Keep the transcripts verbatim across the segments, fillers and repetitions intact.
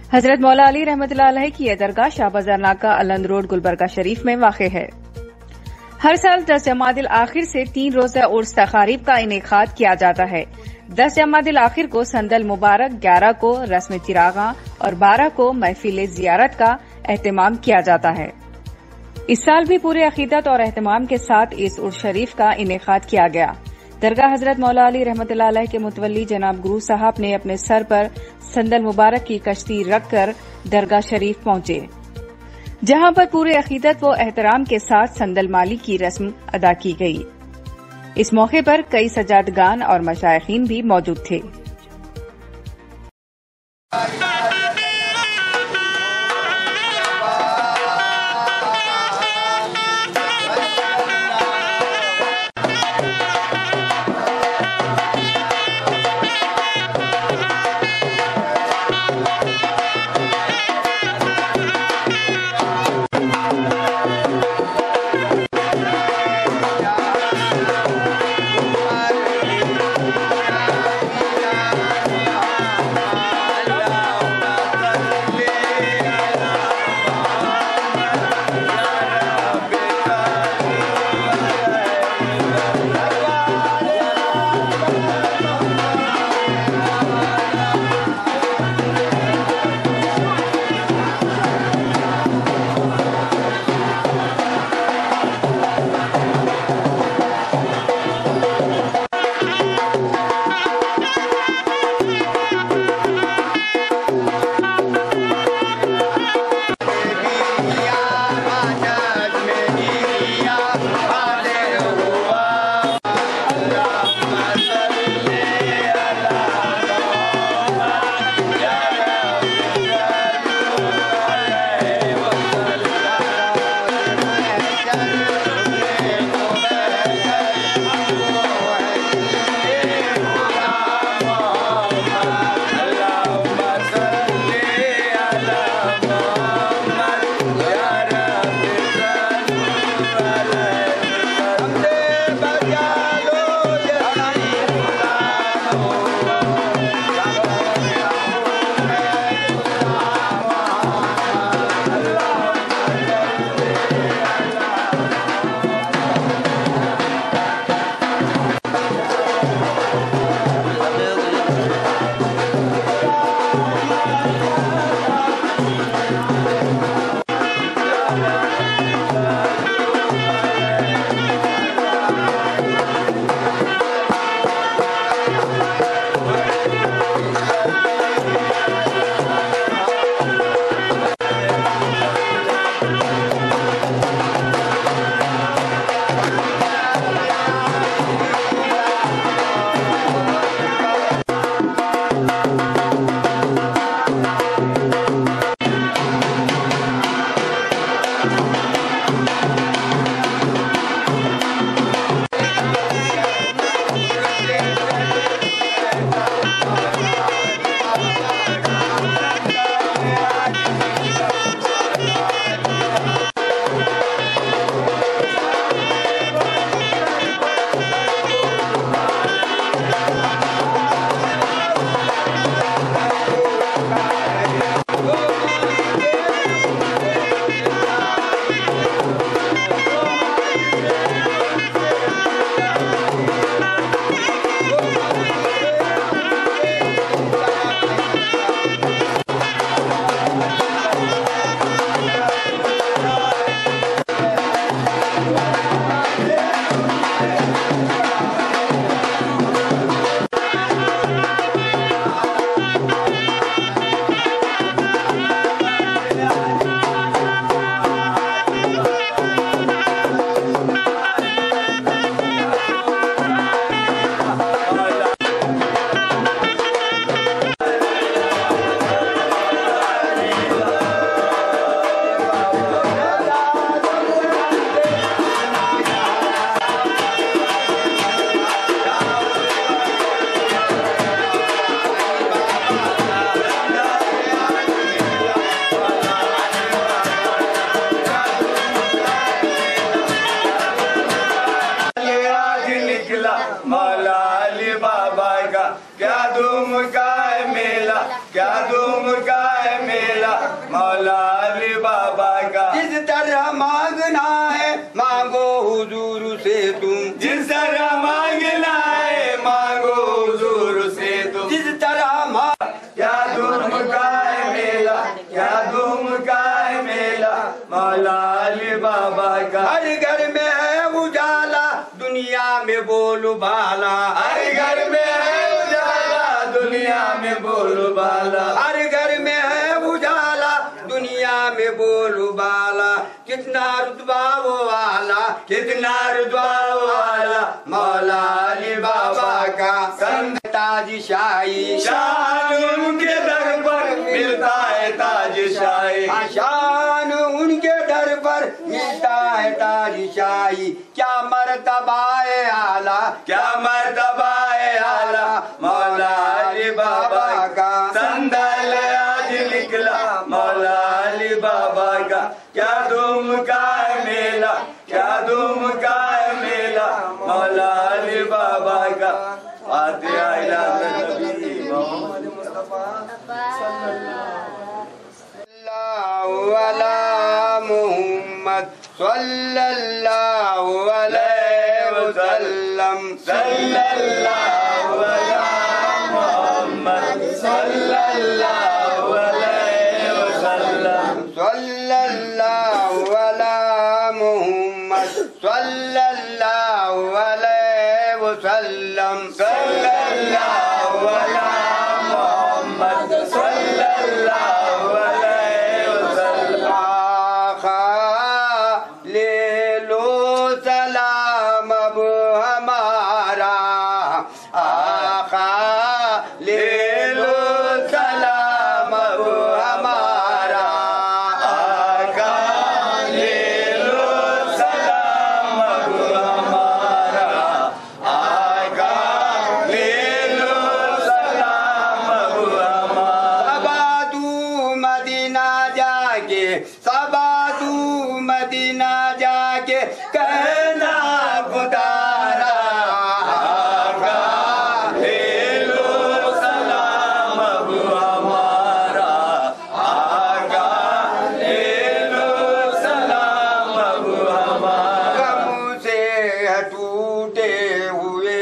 हजरत मौला अली रहमतुल्लाह अलैह की यह दरगाह शाह बाजार नाका अलंद रोड गुलबर्गा शरीफ में वाक़ है। हर साल दस जमादिल आखिर से तीन रोजा उर्स तकारीब का इनेकाद किया जाता है। दस जमादिल आखिर को संदल मुबारक, ग्यारह को रस्म चिरागा और बारह को महफिल जियारत का एहतमाम किया जाता है। इस साल भी पूरे अकीदत और एहतमाम के साथ इस उर्स शरीफ का इनेकाद किया गया। दरगाह हजरत मौला अली रहमतुल्लाह अलैह के मुतवल्ली जनाब गुरु साहब ने अपने सर पर संदल मुबारक की कश्ती रखकर दरगाह शरीफ पहुंचे, जहां पर पूरे अकीदत व एहतराम के साथ संदल माली की रस्म अदा की गई। इस मौके पर कई सजादगान और मशाइखीन भी मौजूद थे। क्या धूम का है मेला, क्या धूम का है मेला। मौला अली बाबा का। जिस तरह मांगना है मांगो हुजूर से तुम, जिस तरह मांगना है मांगो हुजूर से तुम, जिस तरह मांग। क्या धूम का है मेला, क्या धूम का है मेला मौला अली बाबा का। हर घर में है उजाला दुनिया में बोलू बाला, हर घर में है उजाला दुनिया में बोलू बाला, हर घर में है उजाला दुनिया में बोलू बाला। कितना रुतबा वो वाला, कितना रुतबा वो वाला मौला अली बाबा का। संग ताज शाही शान उनके दर पर मिलता है ताज शाही, शान उनके दर पर मिलता है ताज शाही। क्या मर्तबा है आला, क्या मर्तबा है आला मौला अली बाबा का। संदल आज निकला मौला अली बाबा का। क्या धूम का है मेला, क्या धूम का है मेला मौला अली बाबा का। फातिहा इला नबी मोहम्मद मुस्तफा सल्लल्लाहु अला मुहम्मद सल्लल्लाहु अलैहि वसल्लम, सल्लल्लाहु अला मुहम्मद सल्लल्लाहु अलैहि वसल्लम, सल्लल्लाहु अला मुहम्मद सल्लल्लाहु अलैहि वसल्लम, सल्लल्लाहु अला मुहम्मद सल्लल्लाहु अलैहि वसल्लम। आखा ले लो सलाम अब हमारा, आखा ले लो सलाम अब हमारा, आका ले लो सलाम अब हमारा, आका ले लो सलाम अब हमारा। सबादू मदीना जाके, सबादू मदीना जाके कहना खुदारा, आका ले लो सलाम अब हमारा, आका ले लो सलाम अब हमारा। गम से टूटे हुए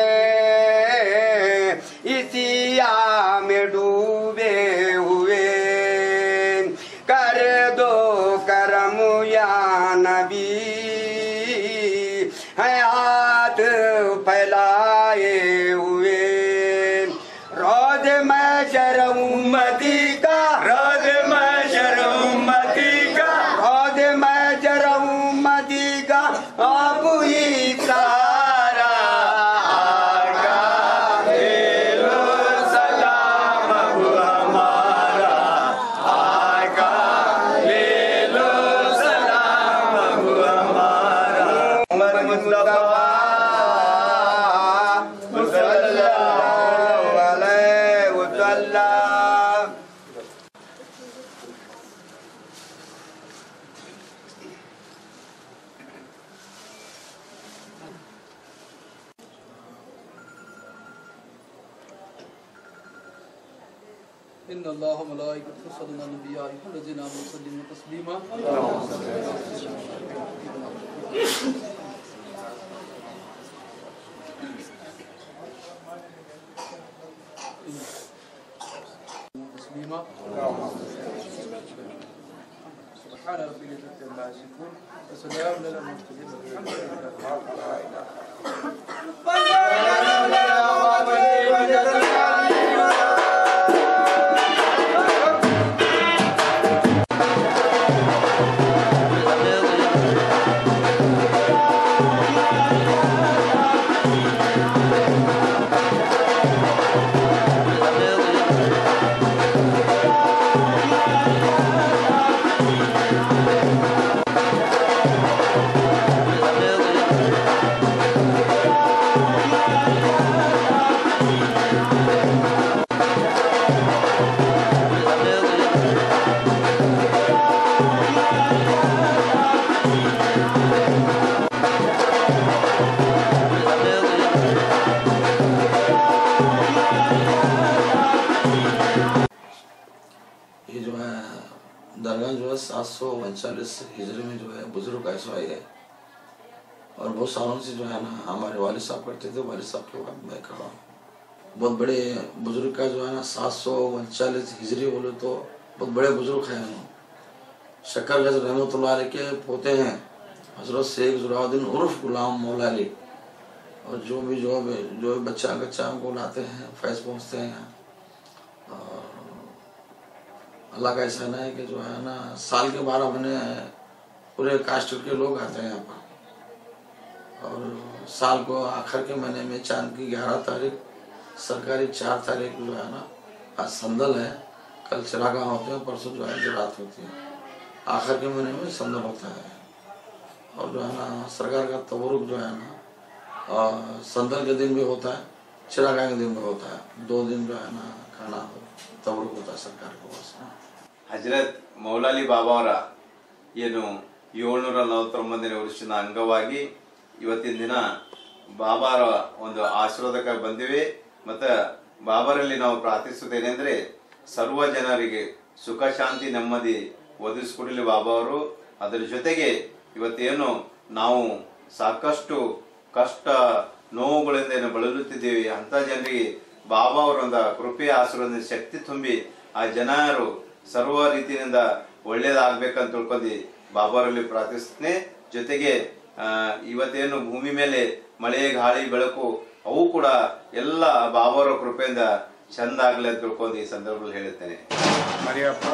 इसी आ में डूबे हुए, कर दो करम या नबी, है हाथ फैलाए हुए। रोज मैं शर्म उम्मती का, रोज मैं शर्म उम्मती का, रोज मैं शर्म उम्मती का आप ही सहारा, आका ले लो सलाम अब हमारा, आका ले लो सलाम अब हमारा। मोहम्मद मुस्तफा सल्लल्लाहु अलैहि वसल्लम। इन्ना अल्लाह व मलाइकतहु युसल्लूना अलन नबी या अय्युहल्लज़ीना आमनू सल्लु तस्लीमा। तस्लीमा। सुब्हान रब्बिल इज़्ज़ति अम्मा यसिफून व सलामुन अलल मुरसलीन वल्हम्दुलिल्लाहि रब्बिल आलमीन। ये जो है दरगाह जो है सात सौ उनचालीस हिजरी में जो है बुजुर्ग ऐसा आई है और बहुत सालों से जो है ना हमारे वालिद साहब करते थे, वालिद साहब के बाद मैं कर रहा हूँ। बहुत बड़े बुजुर्ग का जो है ना सात सौ उनचालीस हिजरी बोले तो बहुत बड़े बुजुर्ग हैं। शक्कर गज रहमतुल्लाह अलैह के पोते हैं हजरत शेख जुलाउद्दीन उर्फ गुलाम मौला अली, और जो भी जो भी जो भी बच्चा बच्चा हमको लाते हैं फैज़ पहुँचते हैं यहाँ। और अल्लाह का एहसान है कि जो है ना साल के बारह महीने पूरे कास्ट के लोग आते हैं यहाँ पर, और साल को आखिर के महीने में चांद की ग्यारह तारीख सरकारी चार तारीख जो है ना आज संदल है, कल चिरागा होते हैं, परसों जो है रात होती है, आखिर के महीने में संदल होता है। और जो है ना सरकार का तबरुक जो है ना और संदल के दिन भी होता है, चिरागा के दिन भी होता है, दो दिन जो है ना खाना तबरुक होता है सरकार के पास। ಹಜರತ್ ಮೌಲಾಲಿ ಬಾಬಾ ಅವರ ಏನು ಏಳ್ನೂರ ನಲವತ್ತೊಂಬತ್ತನೇ ವರ್ಷದ ಅಂಗವಾಗಿ ಇವತ್ತಿನ ದಿನ ಬಾಬಾರ ಒಂದು ಆಶೀರ್ವಾದಕ್ಕೆ ಬಂದಿವೆ. ಮತ್ತು ಬಾಬಾರಲ್ಲಿ ನಾವು ಪ್ರಾರ್ಥಿಸುತ್ತೇನೆಂದರೆ ಸರ್ವ ಜನರಿಗೆ ಸುಖ ಶಾಂತಿ ನೆಮ್ಮದಿ ಒದಗಿಸಿಕೊಡಲಿ ಬಾಬಾ ಅವರು. ಅದರ ಜೊತೆಗೆ ಇವತ್ತೇನು ನಾವು ಸಾಕಷ್ಟು ಕಷ್ಟ ನೋವುಗಳಿಂದ ಏನು ಬಳಲುತ್ತಿದ್ದೇವೆ ಅಂತ ಜನರಿಗೆ ಬಾಬಾ ಅವರೊಂದು ಕೃಪೆ ಆಶೀರ್ವಾದ ಶಕ್ತಿ ತುಂಬಿ ಆ ಜನರು ಸರ್ವ ರೀತಿಯಿಂದ ಒಳ್ಳೇದಾಗಬೇಕಂತ ತಿಳ್ಕೊಂಡು ಬಾಬಾರಲ್ಲಿ ಪ್ರಾರ್ಥಿಸ್ತೇನೆ. ಜೊತೆಗೆ ಇವತ್ತೇನು ಭೂಮಿ ಮೇಲೆ ಮಳೆ ಗಾಳಿ ಬೆಳಕು ಅವು ಕೂಡ ಎಲ್ಲ ಬಾಬಾವರ ಕೃಪೆಯಿಂದ ಚಂದ ಆಗಲಿ ಅಂತ ತಿಳ್ಕೊಂಡು ಈ ಸಂದರ್ಭದಲ್ಲಿ ಹೇಳುತ್ತೇನೆ. मरियप्पा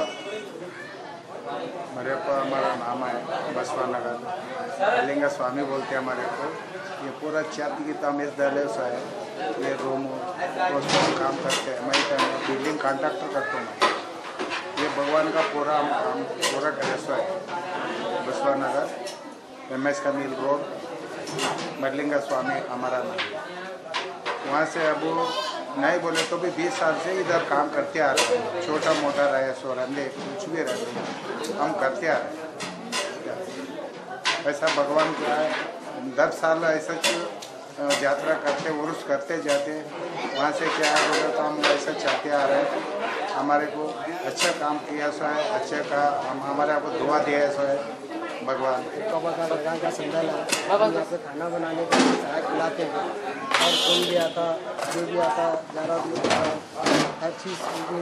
मरियप्पा हमारा नाम है, बसवा नगर लिंगा स्वामी बोलते हैं हमारे को। ये पूरा छत की तमीज दले सा है, ये रूम उसमें काम करते हैं, मैं बिल्डिंग कॉन्ट्रैक्टर करता हूँ। ये भगवान का पूरा हम काम पूरा ड्रेसा है, बसवा नगर एम एस का मिल रोड मरलिंगा स्वामी हमारा नाम। वहाँ से अब नहीं बोले तो भी बीस साल से इधर काम करते आ रहे हैं, छोटा मोटा रहे सो रंधे कुछ भी रहे हम करते आ रहे हैं। ऐसा भगवान क्या है, दस साल ऐसा यात्रा करते उर्स करते जाते, वहाँ से क्या है बोले तो हम ऐसा चाहते आ रहे हैं। हमारे को अच्छा काम किया सो है, अच्छे का हम हमारे को दुआ दिया सो है भगवान। बाबा का दरगाह का संदल है, यहाँ पे खाना बनाने के लिए चाय खिलाते हैं, और कोई भी आता जो भी आता ज़्यादा भी आता हर चीज़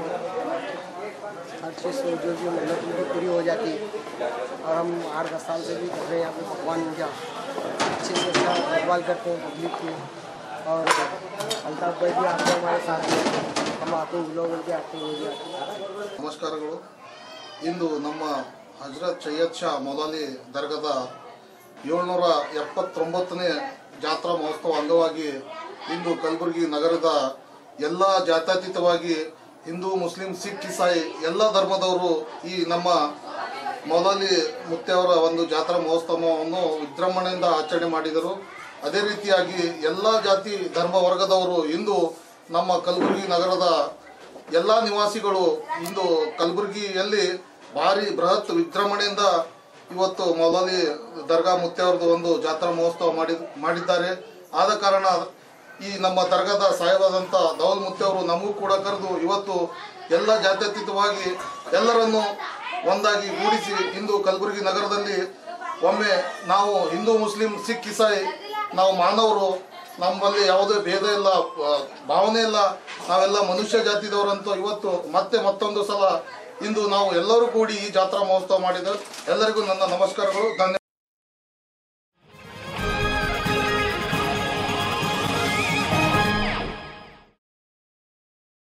हर चीज़ जो भी मेहनत उनकी पूरी हो जाती है। और हम आठ दस साल से भी कर रहे हैं यहाँ पे भगवान पूजा अच्छे से अच्छा देखभाल करते हैं पब्लिक की। और अल्ताफ भाई भी आते हैं हमारे साथ में, हम आते हैं लोग उनके आते हैं वो भी आते हैं। ನಮಸ್ಕಾರಗಳು. ಇಂದು ನಮ್ಮ ಹಜರತ್ ಸೈಯದ್ ಶಾ ಮೌಲಾಲಿ ದರ್ಗಾದ ಏಳ್ನೂರ ಎಪ್ಪತ್ತೊಂಬತ್ತನೇ ಜಾತ್ರಾ ಮಹೋತ್ಸವ ಅಂಗವಾಗಿ ಇಂದು ಕಲಬುರಗಿ ನಗರದ ಎಲ್ಲ ಜಾತ್ಯತೀತವಾಗಿ ಹಿಂದೂ ಮುಸ್ಲಿಂ ಸಿಖ್ ಇಸಾಯಿ ಎಲ್ಲ ಧರ್ಮದವರು ಈ ನಮ್ಮ ಮೌಲಾಲಿ ಮುತ್ತೆಯವರ ಒಂದು ಜಾತ್ರಾ ಮಹೋತ್ಸವವನ್ನು ವಿಜೃಂಭಣೆಯಿಂದ ಆಚರಣೆ ಮಾಡಿದರು. ಅದೇ ರೀತಿಯಾಗಿ ಎಲ್ಲ ಜಾತಿ ಧರ್ಮ ವರ್ಗದವರು ಇಂದು ನಮ್ಮ ಕಲಬುರಗಿ ನಗರದ ಎಲ್ಲ ನಿವಾಸಿಗಳು ಇಂದು ಕಲಬುರಗಿಯಲ್ಲಿ ಭಾರಿ ಬೃಹತ್ ವಿಜೃಂಭಣೆಯಿಂದ ಇವತ್ತು ಮೌಲಾಲಿ ದರ್ಗಾ ಮುತ್ತೆಯವರದು ಒಂದು ಜಾತ್ರಾ ಮಹೋತ್ಸವ ಮಾಡಿ ಮಾಡಿದ್ದಾರೆ. ಆದ ಕಾರಣ ಈ ನಮ್ಮ ದರ್ಗಾದ ಸಾಹೇಬಾದಂಥ ದೌಲ್ ಮುತ್ತೆಯವರು ನಮಗೂ ಕೂಡ ಕರೆದು ಇವತ್ತು ಎಲ್ಲ ಜಾತ್ಯತೀತವಾಗಿ ಎಲ್ಲರನ್ನು ಒಂದಾಗಿ ಗೂಡಿಸಿ ಇಂದು ಕಲಬುರಗಿ ನಗರದಲ್ಲಿ ಒಮ್ಮೆ ನಾವು ಹಿಂದೂ ಮುಸ್ಲಿಂ ಸಿಖ್ ಇಸಾಯಿ ನಾವು ಮಾನವರು, ನಮ್ಮಲ್ಲಿ ಯಾವುದೇ ಭೇದ ಇಲ್ಲ, ಭಾವನೆ ಇಲ್ಲ, ನಾವೆಲ್ಲ ಮನುಷ್ಯ ಜಾತಿದವರಂತೂ ಇವತ್ತು ಮತ್ತೆ ಮತ್ತೊಂದು ಸಲ ಇಂದು ನಾವು ಎಲ್ಲರೂ ಕೂಡಿ ಈ ಜಾತ್ರಾ ಮಹೋತ್ಸವ ಮಾಡಿದ ಎಲ್ಲರಿಗೂ ನನ್ನ ನಮಸ್ಕಾರಗಳು, ಧನ್ಯವಾದ.